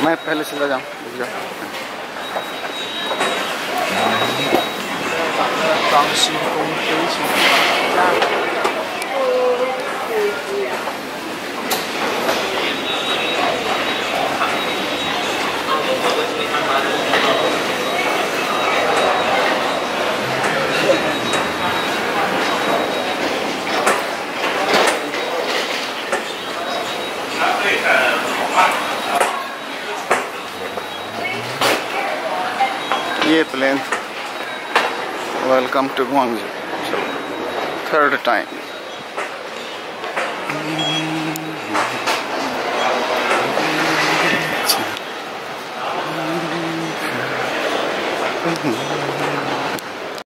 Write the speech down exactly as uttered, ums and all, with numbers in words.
मैं पहले चला जाऊँ, रुक जाओ। ये plane welcome to Guangzhou third time.